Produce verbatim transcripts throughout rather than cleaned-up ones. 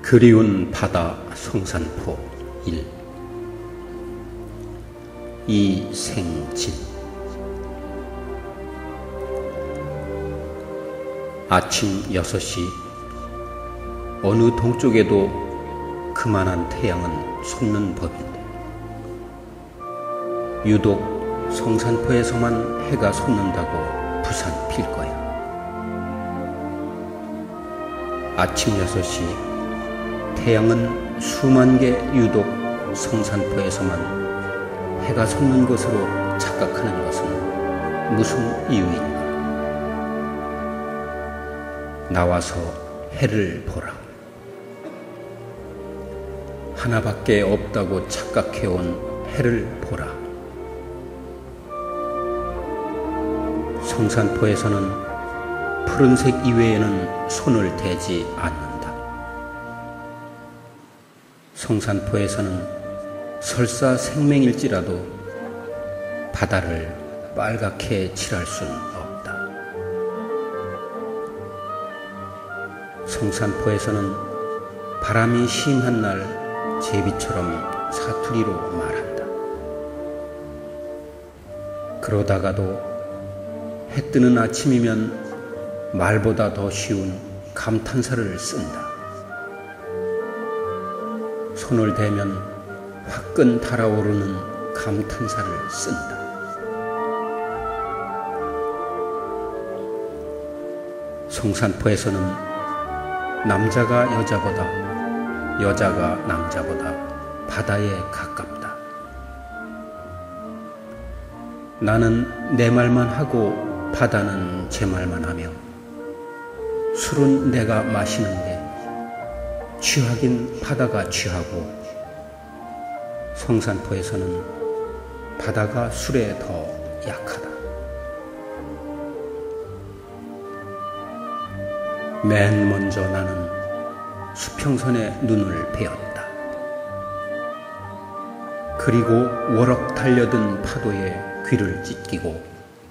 그리운 바다 성산포 일. 이생진. 아침 여섯 시 어느 동쪽에도 그만한 태양은 솟는 법인데 유독 성산포에서만 해가 솟는다고 부산 필 거야. 아침 여섯 시 태양은 수만 개 유독 성산포에서만 해가 솟는 것으로 착각하는 것은 무슨 이유인가? 나와서 해를 보라. 하나밖에 없다고 착각해온 해를 보라. 성산포에서는 푸른색 이외에는 손을 대지 않는다. 성산포에서는 설사 생맹일지라도 바다를 빨갛게 칠할 수는 없다. 성산포에서는 바람이 심한 날 제비처럼 사투리로 말한다. 그러다가도 해 뜨는 아침이면 말보다 더 쉬운 감탄사를 쓴다. 손을 대면 화끈 달아오르는 감탄사를 쓴다. 성산포에서는 남자가 여자보다, 여자가 남자보다 바다에 가깝다. 나는 내 말만 하고 바다는 제 말만 하며 술은 내가 마시는데 취하긴 바다가 취하고 성산포에서는 바다가 술에 더 약하다. 맨 먼저 나는 수평선에 눈을 베었다. 그리고 워럭 달려든 파도에 귀를 찢기고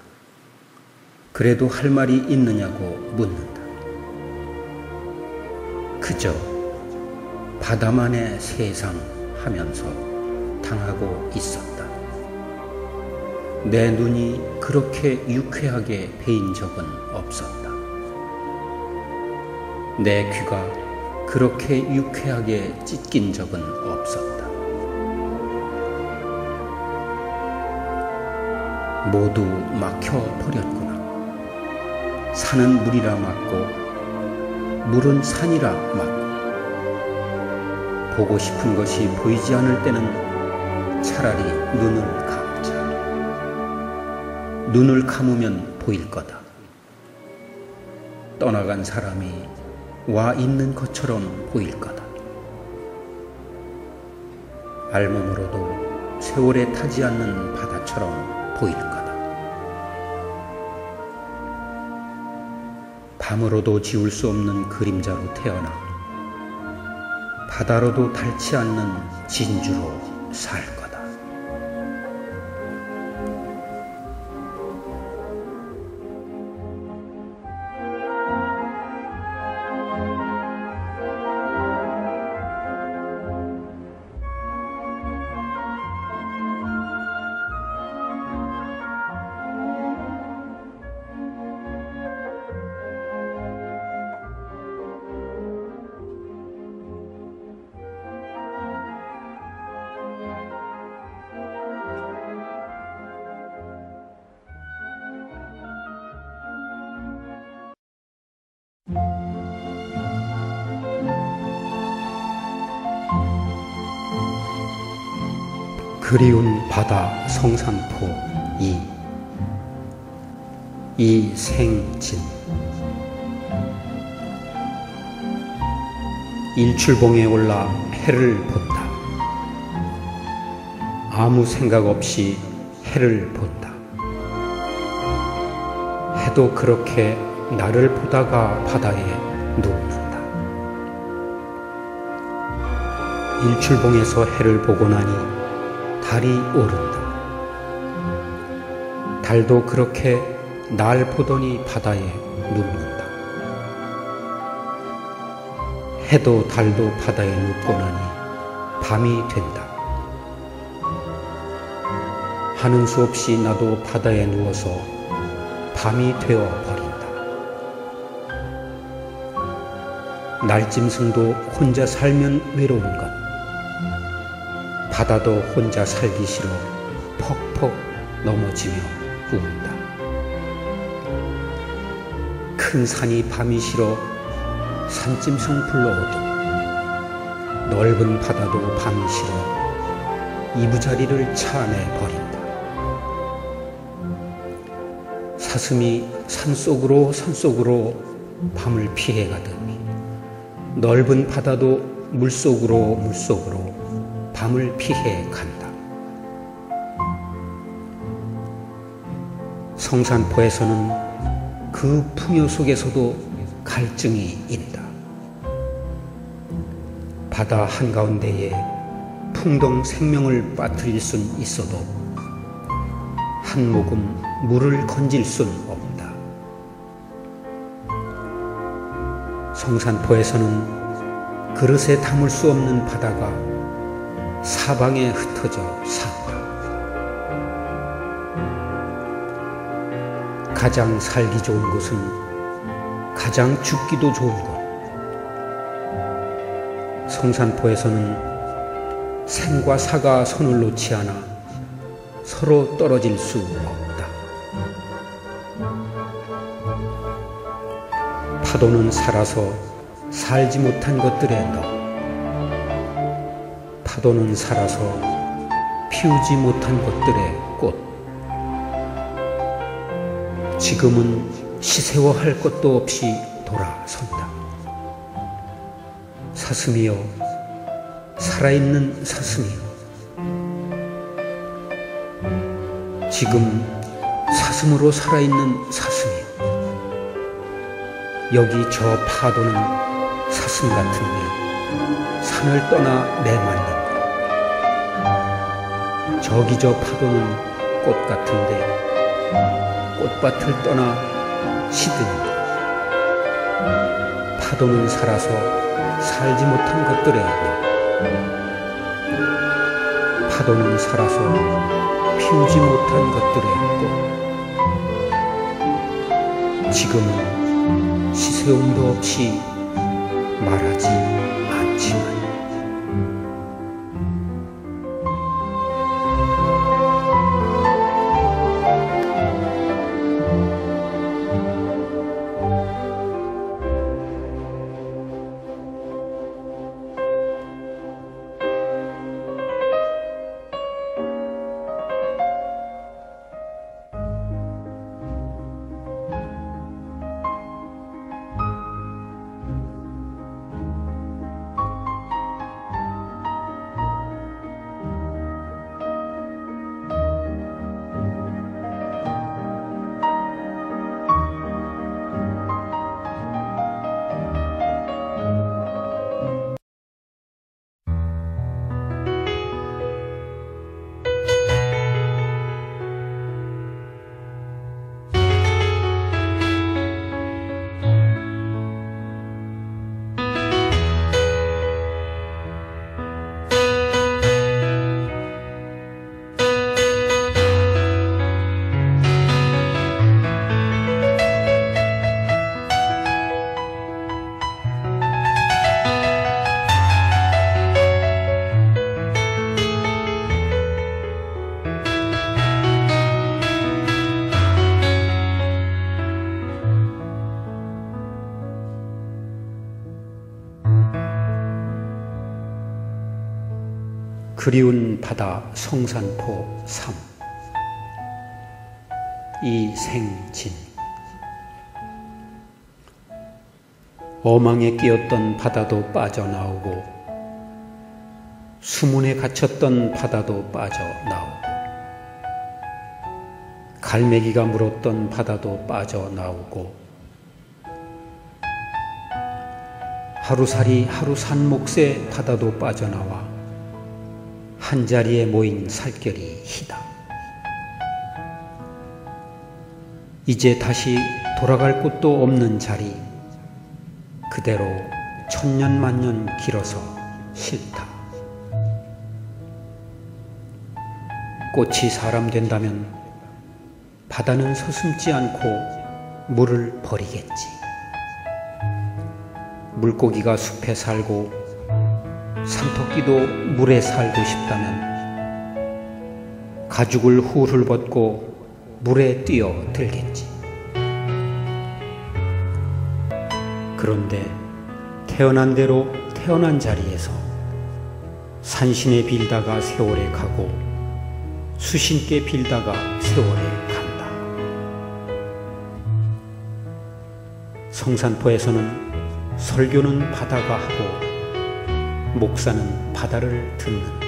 그래도 할 말이 있느냐고 묻는다. 그저 바다만의 세상 하면서 당하고 있었다. 내 눈이 그렇게 유쾌하게 베인 적은 없었다. 내 귀가 그렇게 유쾌하게 찢긴 적은 없었다. 모두 막혀버렸구나. 산은 물이라 막고 물은 산이라 막고 보고 싶은 것이 보이지 않을 때는 차라리 눈을 감자. 눈을 감으면 보일 거다. 떠나간 사람이 와 있는 것처럼 보일 거다. 알몸으로도 세월에 타지 않는 바다처럼 보일 거다. 밤으로도 지울 수 없는 그림자로 태어나 바다로도 닳지 않는 진주로 살 거다. 그리운 바다 성산포 이. 이생진. 일출봉에 올라 해를 본다. 아무 생각 없이 해를 본다. 해도 그렇게 나를 보다가 바다에 눕는다. 일출봉에서 해를 보고 나니 달이 오른다. 달도 그렇게 날 보더니 바다에 눕는다. 해도 달도 바다에 눕고 나니 밤이 된다. 하는 수 없이 나도 바다에 누워서 밤이 되어 버린다. 날짐승도 혼자 살면 외로운 것, 바다도 혼자 살기 싫어 퍽퍽 넘어지며 우운다. 큰 산이 밤이 싫어 산짐승 불러오듯 넓은 바다도 밤이 싫어 이부자리를 차내 버린다. 사슴이 산속으로 산속으로 밤을 피해 가더니 넓은 바다도 물속으로 물속으로 밤을 피해 간다. 성산포에서는 그 풍요 속에서도 갈증이 있다. 바다 한가운데에 풍덩 생명을 빠뜨릴 순 있어도 한 모금 물을 건질 순 없다. 성산포에서는 그릇에 담을 수 없는 바다가 사방에 흩어져 산다. 가장 살기 좋은 곳은 가장 죽기도 좋은 곳. 성산포에서는 생과 사가 손을 놓지 않아 서로 떨어질 수 없다. 파도는 살아서 살지 못한 것들에 너, 파도는 살아서 피우지 못한 것들의 꽃. 지금은 시세워 할 것도 없이 돌아선다. 사슴이여, 살아있는 사슴이여, 지금 사슴으로 살아있는 사슴이여, 여기 저 파도는 사슴 같은데 산을 떠나 내맞는다. 저기 저 파도는 꽃 같은데 꽃밭을 떠나 시든다. 파도는 살아서 살지 못한 것들에 너, 파도는 살아서 피우지 못한 것들의 꽃. 지금은 시세움도 없이 말하지 않지만 그리운 바다 성산포 삼. 이생진. 어망에 끼었던 바다도 빠져나오고 수문에 갇혔던 바다도 빠져나오고 갈매기가 물었던 바다도 빠져나오고 하루살이 하루 산 몫의 바다도 빠져나와 한자리에 모인 살결이 희다. 이제 다시 돌아갈 곳도 없는 자리, 그대로 천년만년 길어서 싫다. 꽃이 사람 된다면 바다는 서슴지 않고 물을 버리겠지. 물고기가 숲에 살고 산토끼도 물에 살고 싶다면 가죽을 훌훌 벗고 물에 뛰어들겠지. 그런데 태어난 대로 태어난 자리에서 산신에 빌다가 세월에 가고 수신께 빌다가 세월에 간다. 성산포에서는 설교는 바다가 하고 목사는 바다를 듣는다.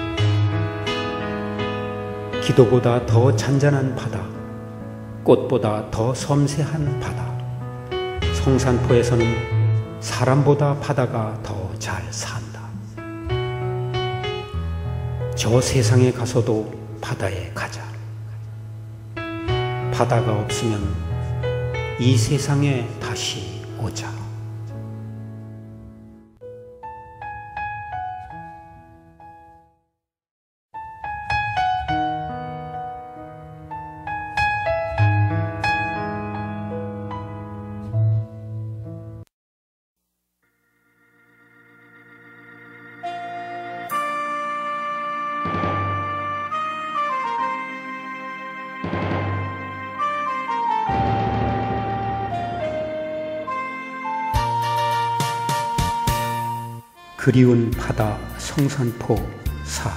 기도보다 더 잔잔한 바다, 꽃보다 더 섬세한 바다. 성산포에서는 사람보다 바다가 더 잘 산다. 저 세상에 가서도 바다에 가자. 바다가 없으면 이 세상에 다시 오자. 그리운 바다 성산포 사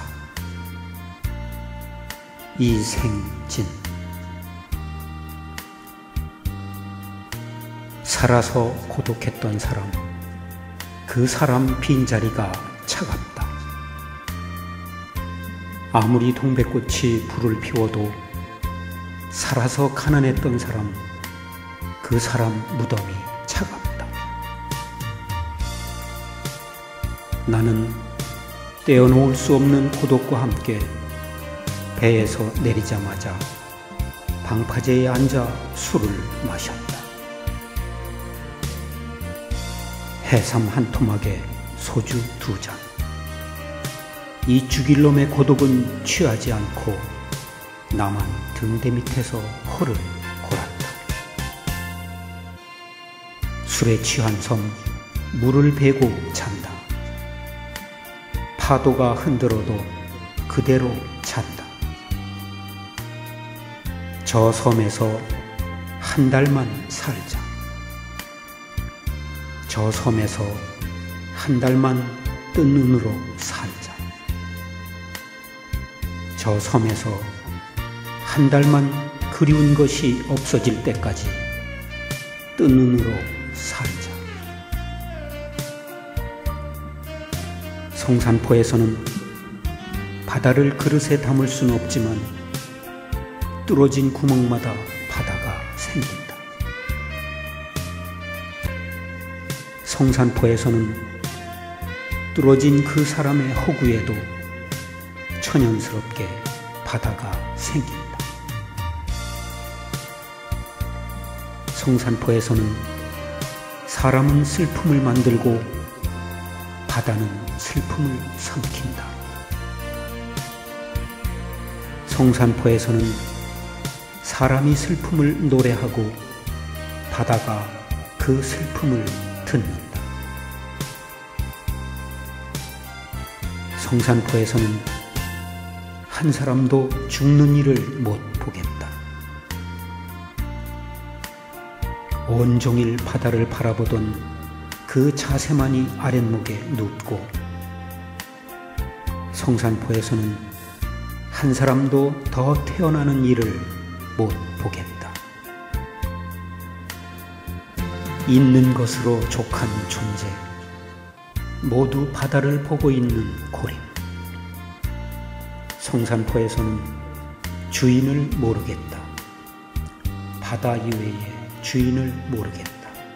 이생진. 살아서 고독했던 사람, 그 사람 빈자리가 차갑다. 아무리 동백꽃이 불을 피워도 살아서 가난했던 사람, 그 사람 무덤이 차갑다. 나는 떼어놓을 수 없는 고독과 함께 배에서 내리자마자 방파제에 앉아 술을 마셨다. 해삼 한 토막에 소주 두 잔. 이 죽일 놈의 고독은 취하지 않고 나만 등대 밑에서 호를 골았다. 술에 취한 섬 물을 베고 잔다. 파도가 흔들어도 그대로 잔다. 저 섬에서 한 달만 살자. 저 섬에서 한 달만 뜬 눈으로 살자. 저 섬에서 한 달만 그리운 것이 없어질 때까지 뜬 눈으로 살자. 성산포에서는 바다를 그릇에 담을 수는 없지만 뚫어진 구멍마다 바다가 생긴다. 성산포에서는 뚫어진 그 사람의 허구에도 천연스럽게 바다가 생긴다. 성산포에서는 사람은 슬픔을 만들고 바다는 슬픔을 삼킨다. 성산포에서는 사람이 슬픔을 노래하고 바다가 그 슬픔을 듣는다. 성산포에서는 한 사람도 죽는 일을 못 보겠다. 온종일 바다를 바라보던 그 자세만이 아랫목에 눕고 성산포에서는 한 사람도 더 태어나는 일을 못 보겠다. 있는 것으로 족한 존재, 모두 바다를 보고 있는 고림. 성산포에서는 주인을 모르겠다. 바다 이외에 주인을 모르겠다.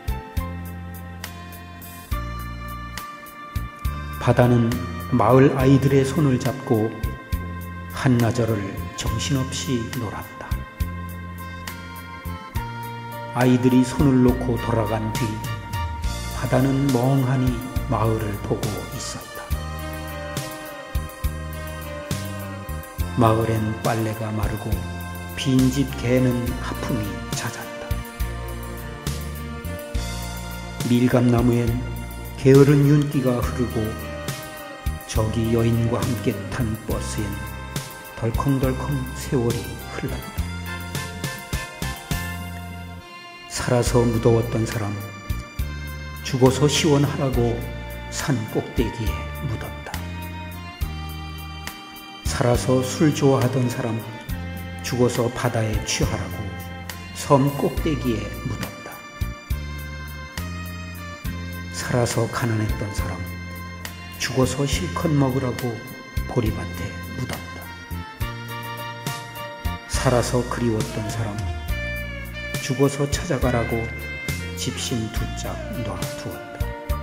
바다는 마을 아이들의 손을 잡고 한나절을 정신없이 놀았다. 아이들이 손을 놓고 돌아간 뒤 바다는 멍하니 마을을 보고 있었다. 마을엔 빨래가 마르고 빈집 개는 하품이 잦았다. 밀감나무엔 게으른 윤기가 흐르고 저기 여인과 함께 탄 버스엔 덜컹덜컹 세월이 흘렀다. 살아서 무더웠던 사람, 죽어서 시원하라고 산 꼭대기에 묻었다. 살아서 술 좋아하던 사람, 죽어서 바다에 취하라고 섬 꼭대기에 묻었다. 살아서 가난했던 사람, 죽어서 실컷 먹으라고 보리밭에 묻었다. 살아서 그리웠던 사람, 죽어서 찾아가라고 집신 두 짝 놔두었다.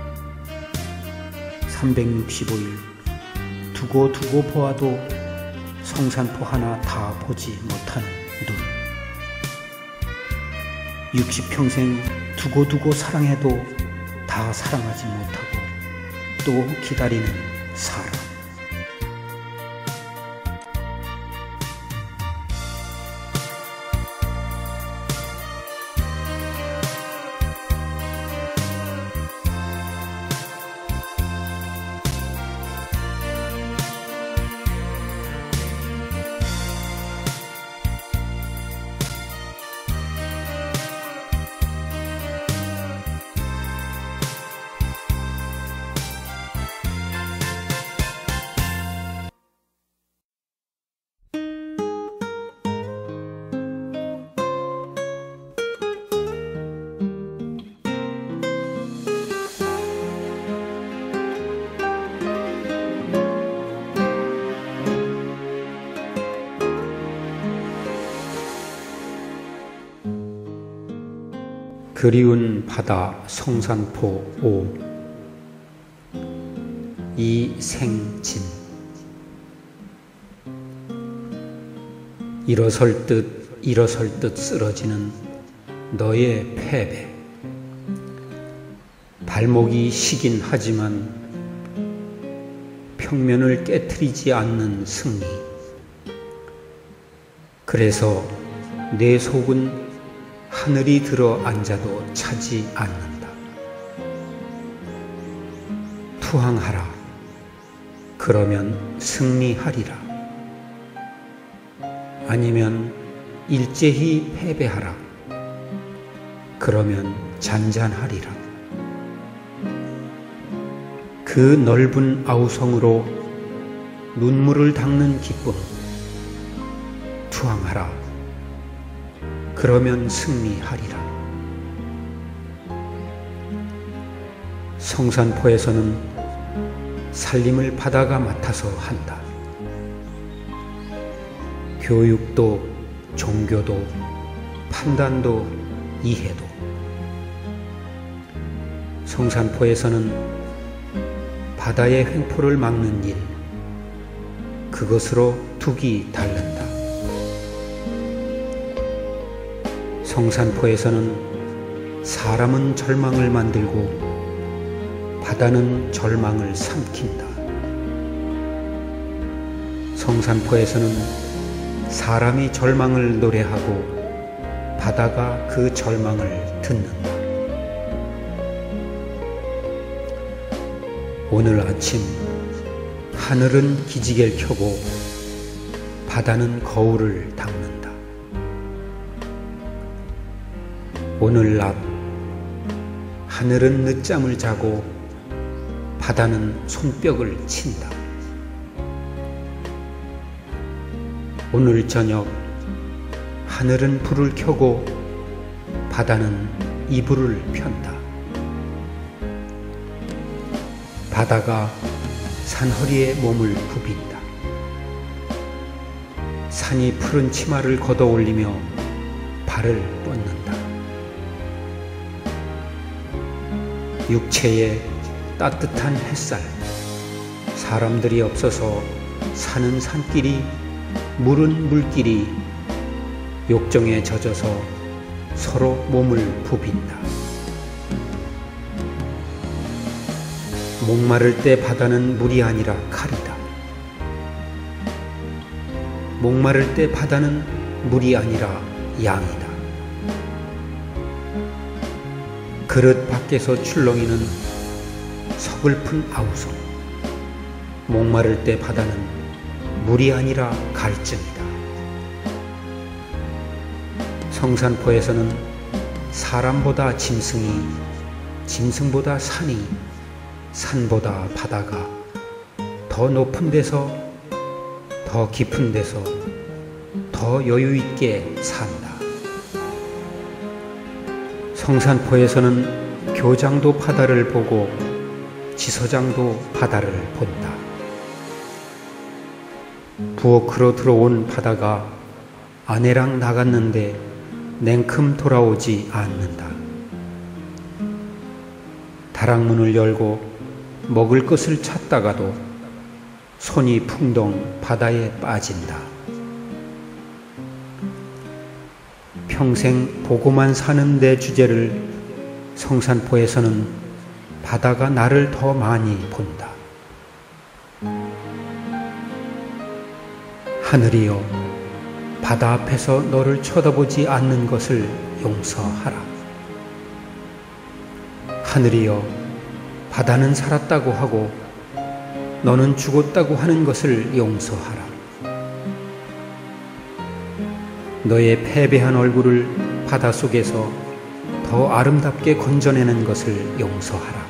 삼백육십오 일 두고 두고 보아도 성산포 하나 다 보지 못하는 눈. 육십 평생 두고 두고 사랑해도 다 사랑하지 못하고 또 기다리는 사람. 그리운 바다 성산포 오. 이생진. 일어설 듯 일어설 듯 쓰러지는 너의 패배. 발목이 시긴 하지만 평면을 깨트리지 않는 승리. 그래서 내 속은 하늘이 들어 앉아도 차지 않는다. 투항하라. 그러면 승리하리라. 아니면 일제히 패배하라. 그러면 잔잔하리라. 그 넓은 아우성으로 눈물을 닦는 기쁨. 투항하라. 그러면 승리하리라. 성산포에서는 살림을 바다가 맡아서 한다. 교육도 종교도 판단도 이해도. 성산포에서는 바다의 횡포를 막는 일, 그것으로 둑이 닳는다. 성산포에서는 사람은 절망을 만들고 바다는 절망을 삼킨다. 성산포에서는 사람이 절망을 노래하고 바다가 그 절망을 듣는다. 오늘 아침 하늘은 기지개를 켜고 바다는 거울을 닦는다. 오늘 낮 하늘은 늦잠을 자고 바다는 손뼉을 친다. 오늘 저녁 하늘은 불을 켜고 바다는 이불을 편다. 바다가 산허리에 몸을 부빈다. 산이 푸른 치마를 걷어 올리며 발을 뻗는다. 육체에 따뜻한 햇살, 사람들이 없어서 사는 산길이, 물은 물길이 욕정에 젖어서 서로 몸을 부빈다. 목마를 때 바다는 물이 아니라 칼이다. 목마를 때 바다는 물이 아니라 양이다. 그릇 밖에서 출렁이는 서글픈 아우성. 목마를 때 바다는 물이 아니라 갈증이다. 성산포에서는 사람보다 짐승이, 짐승보다 산이, 산보다 바다가 더 높은 데서, 더 깊은 데서 더 여유있게 산다. 성산포에서는 교장도 바다를 보고 지서장도 바다를 본다. 부엌으로 들어온 바다가 아내랑 나갔는데 냉큼 돌아오지 않는다. 다락문을 열고 먹을 것을 찾다가도 손이 풍덩 바다에 빠진다. 평생 보고만 사는 내 주제를 성산포에서는 바다가 나를 더 많이 본다. 하늘이여, 바다 앞에서 너를 쳐다보지 않는 것을 용서하라. 하늘이여, 바다는 살았다고 하고 너는 죽었다고 하는 것을 용서하라. 너의 패배한 얼굴을 바닷속에서 더 아름답게 건져내는 것을 용서하라.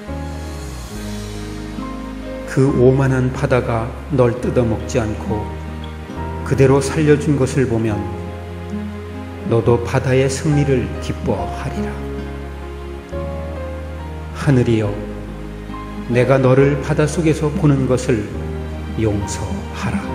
그 오만한 바다가 널 뜯어먹지 않고 그대로 살려준 것을 보면 너도 바다의 승리를 기뻐하리라. 하늘이여, 내가 너를 바닷속에서 보는 것을 용서하라.